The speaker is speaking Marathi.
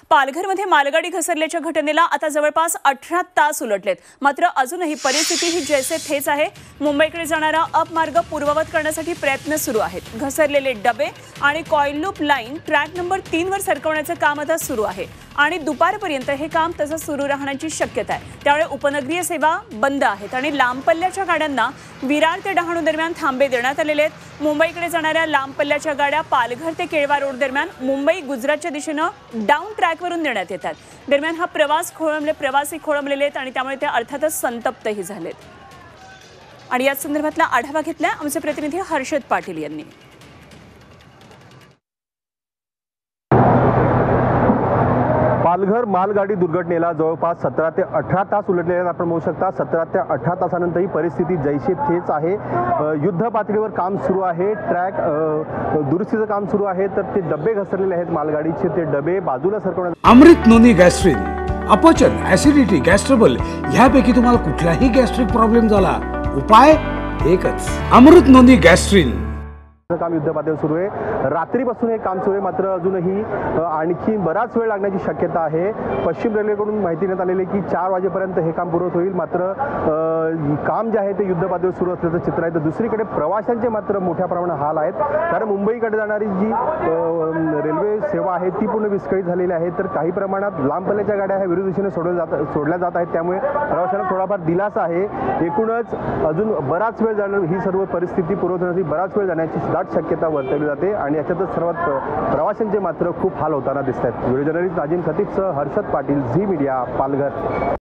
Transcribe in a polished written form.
पालघरमध्ये मालगाडी घसरल्याच्या घटनेला आता जवळपास 18 तास उलटलेत। मात्र अजूनही परिस्थिती ही जैसे थेच आहे। मुंबईकडे जाणारा अप मार्ग पूर्ववत करण्यासाठी प्रयत्न सुरू आहेत। घसरलेले डबे आणि coil loop line track number 3 वर सरकवण्याचे काम आता सुरू आहे आणि दुपारपर्यंत हे काम तसंच सुरू राहण्याची शक्यता आहे। त्यामुळे उपनगरीय सेवा बंद आहेत आणि लांब पल्ल्याच्या गाड्यांना विरार ते डहाणू दरम्यान थांबे देण्यात आलेले आहेत। मुंबईकडे जाणाऱ्या लांब पल्ल्याच्या गाड्या पालघर ते केळवा रोड दरम्यान मुंबई गुजरातच्या दिशेने डाऊन ट्रॅकवरून नेण्यात येतात। दरम्यान हा प्रवासी खोळंबलेले आहेत आणि त्यामुळे ते अर्थातच संतप्तही झालेत। आणि या संदर्भातला आढावा घेतला आमचे प्रतिनिधी हर्षद पाटील यांनी। पालघर मालगाडी दुर्घटनेला जवळपास 17 ते 18 तास उलटलेले आहेत। आपण म्हणू शकता 17 ते 18 तासानंतर ही परिस्थिती जैसे थेच आहे। युद्ध पातळीवर काम सुरू आहे। ट्रॅक दुरुस्तीचं काम सुरू आहे। तर ते डबे घसरलेले आहेत मालगाडीचे, ते डबे बाजूला सरकवण्यात। अमृत नोनी गॅस्ट्रिन, अपचन, ऍसिडिटी, गॅस्ट्रबल ह्यापैकी तुम्हाला कुठलाही गॅस्ट्रिक प्रॉब्लेम झाला, उपाय एकच, अमृत नोनी गॅस्ट्रिन। काम युद्ध पातळीवर सुरू आहे। रात्रीपासून हे काम सुरू आहे, मात्र अजूनही आणखी बराच वेळ लागण्याची शक्यता आहे। पश्चिम रेल्वेकडून माहिती देण्यात आलेली आहे की 4 वाजेपर्यंत हे काम पूर्ण होईल। मात्र काम जे आहे ते युद्ध पातळीवर सुरू असल्याचं चित्र आहे। तर दुसरीकडे प्रवाशांचे मात्र मोठ्या प्रमाणात हाल आहेत, कारण मुंबईकडे जाणारी जी रेल्वे सेवा आहे ती पूर्ण विस्कळीत झालेली आहे। तर काही प्रमाणात लांब पल्ल्याच्या गाड्या ह्या विरुद्ध दिशेने सोडल्या जात आहेत, त्यामुळे प्रवाशांना थोडाफार दिलासा आहे। एकूणच अजून बराच वेळ जाणार, ही सर्व परिस्थिती पुरवण्यासाठी बराच वेळ जाण्याची दाट शक्यता वर्तवली जाते आणि याच्यातच सर्वात प्रवाशांचे मात्र खूप हाल होताना दिसत आहेत। व्हिडिओ जर्नलिस्ट नाजिम खतीबसह हर्षद पाटील, झी मीडिया, पालघर।